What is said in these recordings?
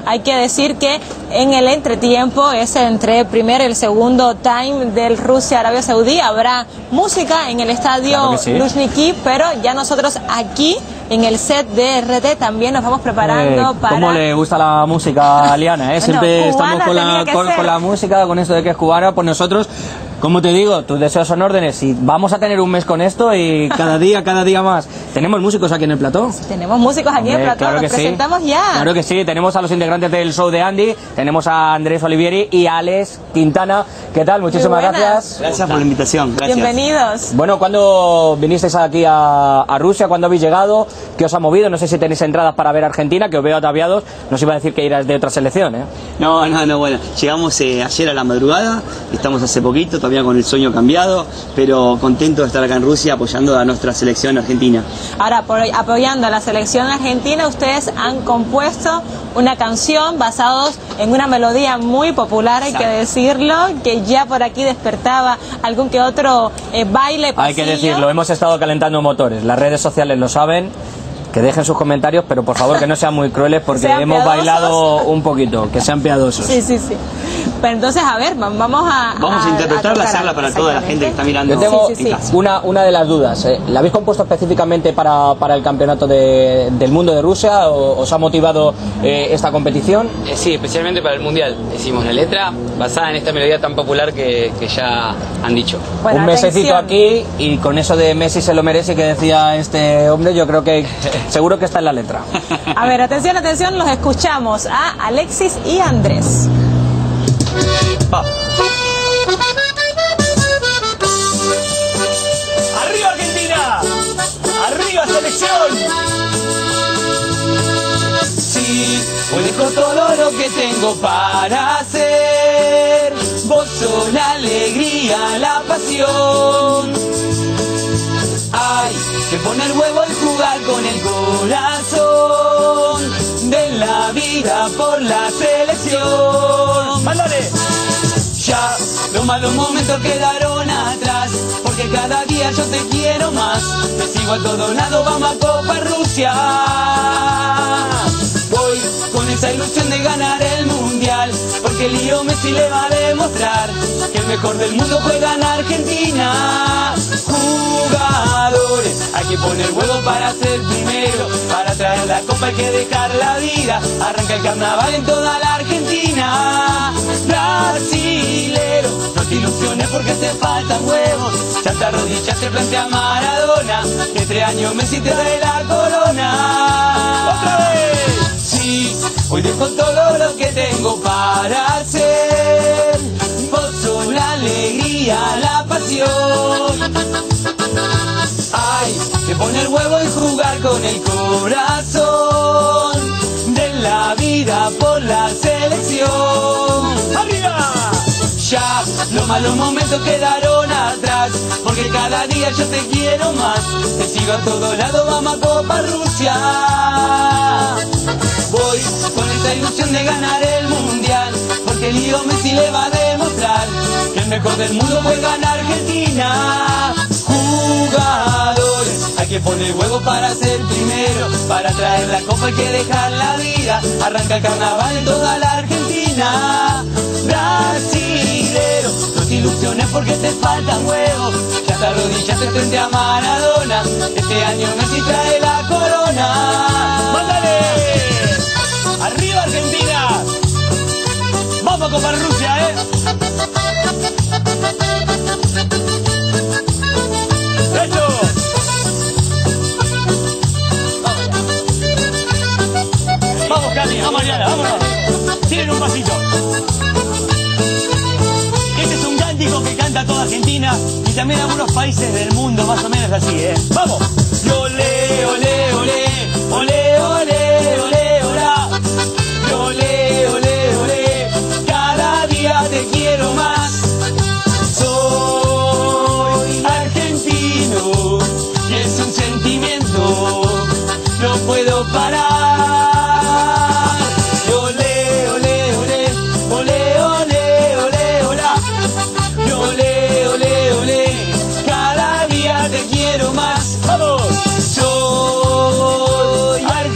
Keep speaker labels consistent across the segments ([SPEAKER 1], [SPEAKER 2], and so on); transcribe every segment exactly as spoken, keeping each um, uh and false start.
[SPEAKER 1] Hay que decir que en el entretiempo, es entre el primer y el segundo time del Rusia-Arabia Saudí, habrá música en el estadio
[SPEAKER 2] Claro que sí.
[SPEAKER 1] Luzhniki, pero ya nosotros aquí en el set de R T también nos vamos preparando
[SPEAKER 2] eh,
[SPEAKER 1] para...
[SPEAKER 2] ¿Cómo le gusta la música a Liana? Eh? Siempre
[SPEAKER 1] Bueno,
[SPEAKER 2] estamos con la, con, con la música, con esto de que es cubana, pues nosotros... Como te digo, tus deseos son órdenes y vamos a tener un mes con esto y cada día, cada día más. ¿Tenemos músicos aquí en el plató?
[SPEAKER 1] Tenemos músicos aquí
[SPEAKER 2] Hombre,
[SPEAKER 1] en el plató,
[SPEAKER 2] claro
[SPEAKER 1] nos
[SPEAKER 2] que
[SPEAKER 1] presentamos
[SPEAKER 2] sí.
[SPEAKER 1] ya.
[SPEAKER 2] Claro que sí, tenemos a los integrantes del show de Andy, tenemos a Andrés Olivieri y a Alex Quintana. ¿Qué tal? Muchísimas gracias.
[SPEAKER 3] Gracias por la invitación. Gracias.
[SPEAKER 1] Bienvenidos.
[SPEAKER 2] Bueno, ¿cuándo vinisteis aquí a, a Rusia? ¿Cuándo habéis llegado? ¿Qué os ha movido? No sé si tenéis entradas para ver Argentina, que os veo ataviados. No os iba a decir que irás de otra selección, ¿eh?
[SPEAKER 3] No, no, no, bueno. Llegamos eh, ayer a la madrugada, estamos hace poquito, todavía con el sueño cambiado, pero contento de estar acá en Rusia apoyando a nuestra selección argentina.
[SPEAKER 1] Ahora, por, apoyando a la selección argentina, ustedes han compuesto una canción basados en una melodía muy popular, hay que decirlo, que ya por aquí despertaba algún que otro eh, baile, pasillo.
[SPEAKER 2] Hay que decirlo, hemos estado calentando motores, las redes sociales lo saben. Que dejen sus comentarios, pero por favor que no sean muy crueles porque
[SPEAKER 1] Sean
[SPEAKER 2] hemos
[SPEAKER 1] piadosos.
[SPEAKER 2] bailado un poquito, que sean piadosos.
[SPEAKER 1] Sí, sí, sí. Pero entonces, a ver, vamos a...
[SPEAKER 3] Vamos a, a interpretar la charla para toda la gente que está mirando.
[SPEAKER 2] Yo tengo
[SPEAKER 1] Sí, sí, sí.
[SPEAKER 2] Una, una de las dudas. ¿eh? ¿La habéis compuesto específicamente para, para el campeonato de, del mundo de Rusia? ¿O os ha motivado eh, esta competición?
[SPEAKER 4] Eh, sí, especialmente para el Mundial. Hicimos la letra basada en esta melodía tan popular que, que ya han dicho.
[SPEAKER 1] Bueno,
[SPEAKER 2] un mesecito
[SPEAKER 1] atención.
[SPEAKER 2] aquí y con eso de Messi se lo merece que decía este hombre, yo creo que seguro que está en la letra.
[SPEAKER 1] A ver, atención, atención, los escuchamos a Alexis y Andrés.
[SPEAKER 3] Va.
[SPEAKER 2] ¡Arriba Argentina! ¡Arriba selección!
[SPEAKER 5] Sí, hoy dejo todo lo que tengo para hacer. Vos sos la alegría, la pasión. Hay que poner huevo y jugar con el corazón. De la vida por la selección.
[SPEAKER 2] ¡Mándale!
[SPEAKER 5] Ya los malos momentos quedaron atrás, porque cada día yo te quiero más. Te sigo a todos lados, vamos a Copa Rusia. Voy con esa ilusión de ganar el mundial, porque Leo Messi le va a demostrar que el mejor del mundo juega en Argentina. Jugadores, hay que poner huevo para ser primero, para traer la copa hay que dejar la vida. Arranca el carnaval en toda la Argentina. Brasilero, no te ilusiones porque te faltan huevos. Ya te arrodillaste frente a Maradona, que tres años Messi te trae la corona. ¡Otra vez! Sí, hoy dejo todo lo que tengo para hacer. Vos sos la alegría, la pasión. Hay que poner huevo y jugar con el corazón. De la vida por la selección. ¡Arriba! Ya los malos momentos quedaron atrás, porque cada día yo te quiero más. Te sigo a todos lados, vamos a Copa Rusia. Voy con esta ilusión de ganar el mundial, porque Leo Messi le va a demostrar que el mejor del mundo juega en Argentina. Jugadores, hay que poner huevo para ser primero, para traer la copa hay que dejar la vida. Arranca el carnaval en toda la Argentina. Brasilero, no te ilusiones porque te faltan huevos. Ya te arrodillaste frente a Maradona, este año Messi trae la corona.
[SPEAKER 2] ¡Mándale! ¡Arriba Argentina! ¡Vamos a Copa Rusia, eh! ¡Eso! Vamos, Cali, vamos Mariana, vámonos. Tienen un pasito. Este es un cántico que canta toda Argentina y también algunos países del mundo, más o menos así, ¿eh? ¡Vamos!
[SPEAKER 5] Y olé, olé, olé, olé, olé, olé, olá. Y olé, olé, olé, cada día te quiero más. Soy argentino y es un sentimiento, no puedo parar. Y olé, olé, olé, olé, olé, olé, olá. Y olé, olé, olé, cada día te quiero más.
[SPEAKER 2] ¡Vamos!
[SPEAKER 5] Soy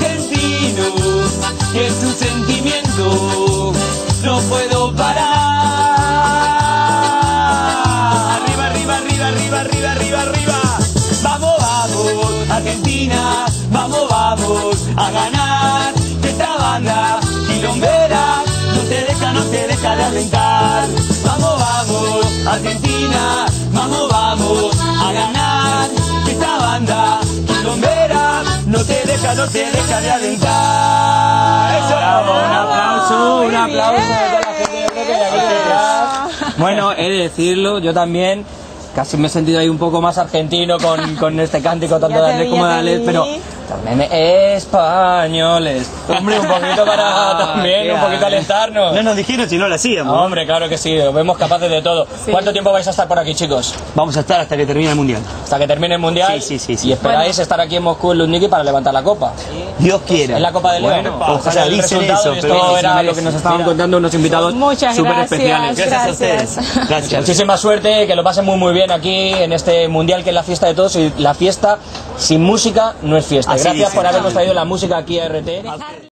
[SPEAKER 5] Argentina. Vamos, vamos a ganar. Que esta banda quilombera no te deja, no te deja de alentar. Vamos, vamos Argentina. Vamos, vamos a ganar. Que esta banda quilombera no te deja, no te deja de alentar. Eso.
[SPEAKER 2] Bravo, un aplauso,
[SPEAKER 1] Muy
[SPEAKER 2] un aplauso
[SPEAKER 1] bien.
[SPEAKER 2] de toda la gente yo creo que hay aquí detrás. Bueno, he de decirlo, yo también casi me he sentido ahí un poco más argentino con, con este cántico tanto
[SPEAKER 1] Ya
[SPEAKER 2] de
[SPEAKER 1] te
[SPEAKER 2] Andrés
[SPEAKER 1] vi,
[SPEAKER 2] como de
[SPEAKER 1] ya te
[SPEAKER 2] Alex,
[SPEAKER 1] vi.
[SPEAKER 2] pero también españoles. Hombre, un poquito para también, un poquito alentarnos.
[SPEAKER 3] No nos dijeron si no lo hacíamos.
[SPEAKER 2] Hombre, claro que sí, lo vemos capaces de todo.
[SPEAKER 1] Sí.
[SPEAKER 2] ¿Cuánto tiempo vais a estar por aquí, chicos?
[SPEAKER 3] Vamos a estar hasta que termine el mundial.
[SPEAKER 2] Hasta que termine el Mundial.
[SPEAKER 3] Sí, sí, sí, sí.
[SPEAKER 2] Y esperáis estar aquí en Moscú, en Lundniki, para levantar la copa.
[SPEAKER 3] Dios quiera.
[SPEAKER 2] Es la Copa del León.
[SPEAKER 3] Bueno,
[SPEAKER 2] O
[SPEAKER 3] ojalá
[SPEAKER 2] sea, el
[SPEAKER 3] dicen
[SPEAKER 2] resultado,
[SPEAKER 3] eso,
[SPEAKER 2] y
[SPEAKER 3] pero
[SPEAKER 2] esto
[SPEAKER 3] bueno,
[SPEAKER 2] era
[SPEAKER 3] se
[SPEAKER 2] lo
[SPEAKER 3] merece.
[SPEAKER 2] que nos estaban
[SPEAKER 3] Mira.
[SPEAKER 2] contando unos invitados
[SPEAKER 1] Muchas
[SPEAKER 2] súper
[SPEAKER 1] gracias.
[SPEAKER 2] especiales.
[SPEAKER 3] Gracias a
[SPEAKER 1] Gracias.
[SPEAKER 3] ustedes. Gracias.
[SPEAKER 2] Muchísima suerte, que lo pasen muy muy bien aquí en este Mundial, que es la fiesta de todos, y la fiesta sin música no es fiesta.
[SPEAKER 3] Así
[SPEAKER 2] Gracias
[SPEAKER 3] dice.
[SPEAKER 2] por habernos traído la música aquí a R T.